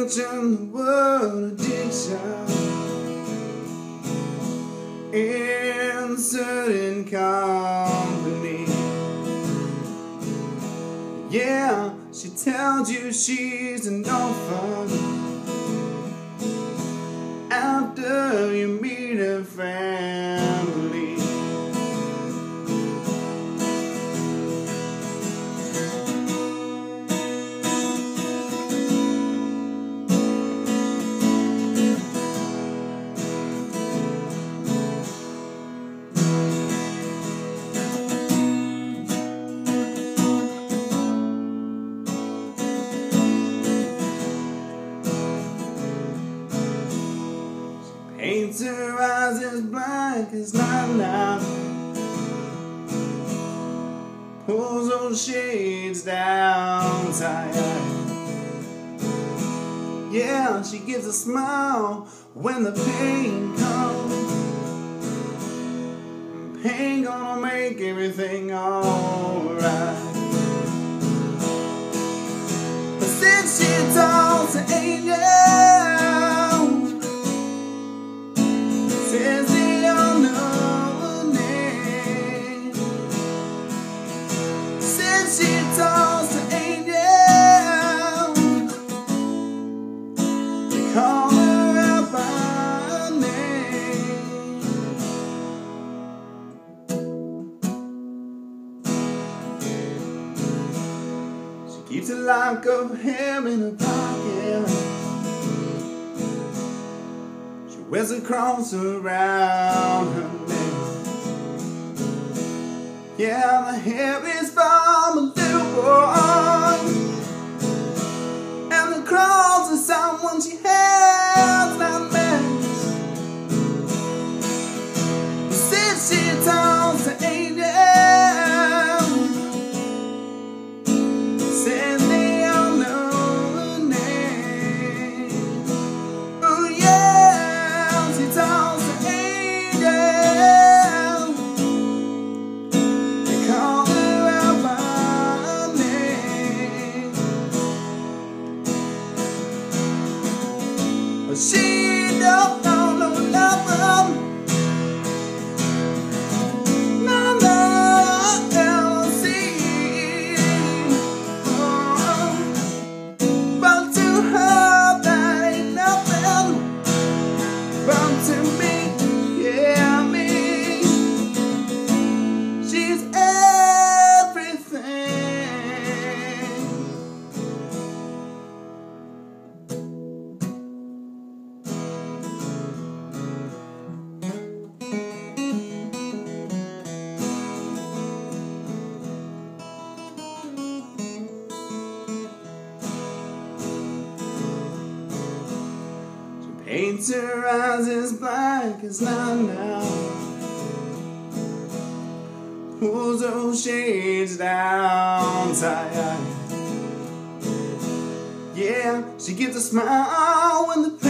mention the word addiction in certain company. Yeah, she tells you she's an orphan after you meet her family. Paints her eyes as black as night now, pulls those shades down tight. Yeah, she gives a smile when the pain comes. Pain gonna make everything alright. But since she talks to angels, says they don't know her name. Since she talks to angels, they call her out by her name. She keeps a lock of hair in her pocket. Wears a cross around her neck. Yeah, the hair is from a little boy, and the cross is someone she has not met. Since she talks to angels, says they all know her name. Oh yeah, talks to angels, they call her out by her name. But she don't know no nothing, none else see. But to her that ain't nothing. But to me, yeah, me, she's everything. Paints her eyes as black as night now, pulls those shades down tight. Yeah, she gives a smile when the